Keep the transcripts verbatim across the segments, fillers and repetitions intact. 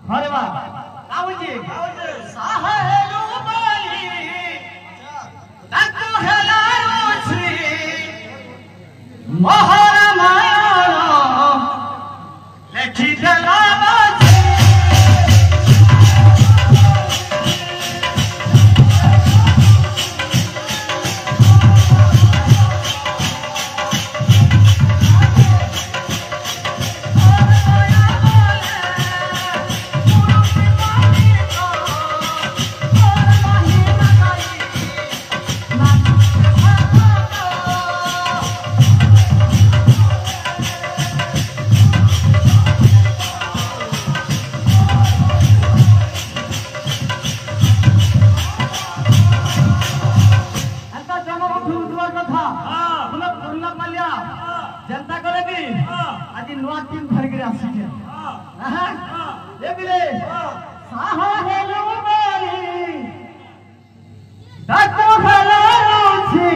अरे वाह काऊजी साहेलू बोली तू हेलारू श्री मोहर माया लेखी देला जनता करे भी आज नवा टीम भर के आसी है हां ये बिले साहा हेलो मेरी डाको हेलो छी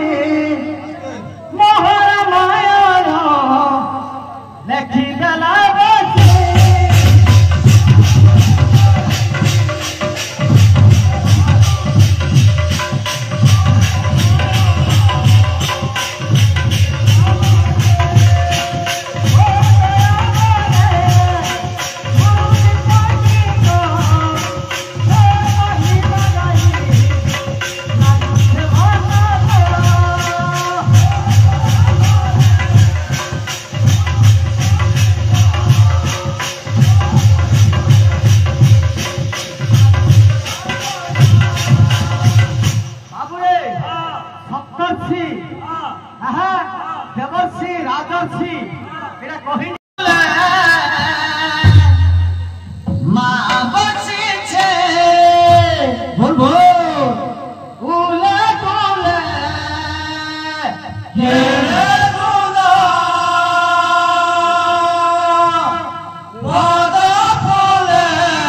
मोहर माया लेखी दला देवर्षि राजर्षि एरा कहि मां बसी छे बोल बोल उले बोले हे गुना वादा बोले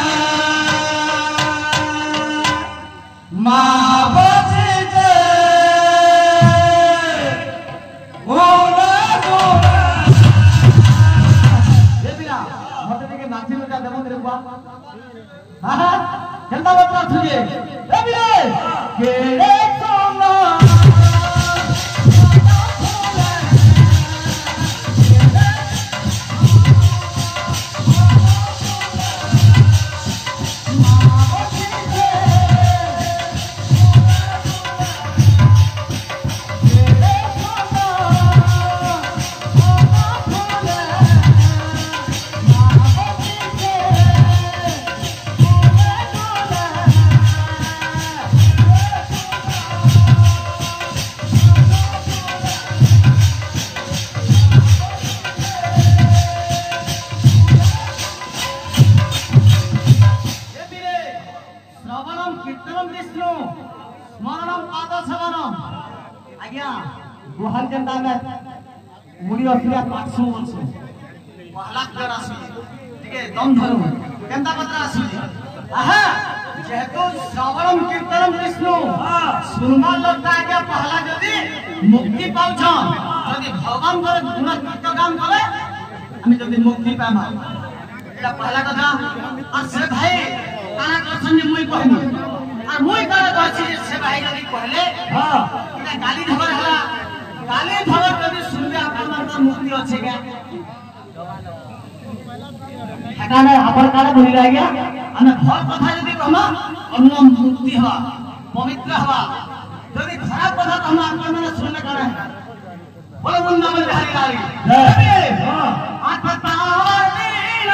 मां जनता बता तुझे केड़े सोना गुहाल जनता में मुड़ी असलिया पाँच वर्ष पहला कर आसी ठीक है दम धरू जनता पत्र आसी आहा जेहेतु श्रवणम कीर्तनम विष्णु सुनमा लगता है क्या पहला जदी मुक्ति पाउछ जदी भगवान कर गुण कीर्तन काम करे हम जदी मुक्ति पामा एटा पहला कथा और से भाई काना करछन मुई कहनी और मुई करे कहछि से भाई जदी कहले हां एटा गाली धबर हला गाली धबर जदी सुनबे आपन का मुक्ति अछि क्या ठिकाना आपन काना बोली रह गया अने भल कथा जदी कहमा अन्नम मुक्ति हवा पवित्र हवा जदी खराब कथा कहमा आपन माने सुनले करे बोले वृंदावन बिहारी लाली जय हां आठ तार नीला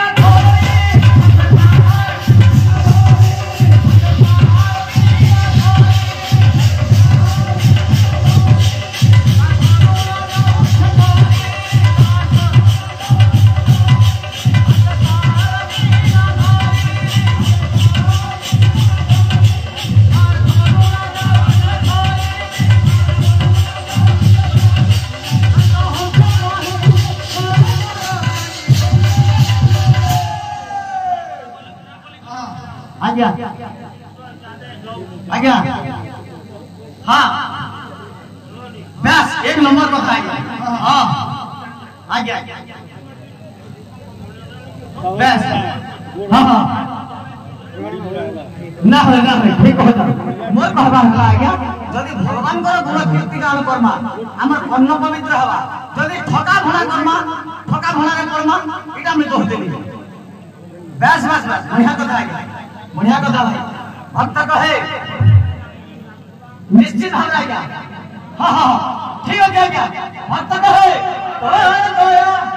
आज्ञा आज्ञा हाँ बस एक नंबर पर आएगा हाँ आज्ञा बस हाँ हाँ ना है ना है ठीक हो जा मोर कहबा हला आज्ञा जदी भगवान को गुण कीर्ति गान करमा हमर अन्न पवित्र हवा जदी ठका भणा करमा ठका भणा रे करमा इटा में दोष देली बस बस बस बढ़िया कथा आज्ञा बढ़िया कथा भाई भक्त कहे निश्चित हो जाएगा हां हां ठीक हो गया भक्त कहे तो दया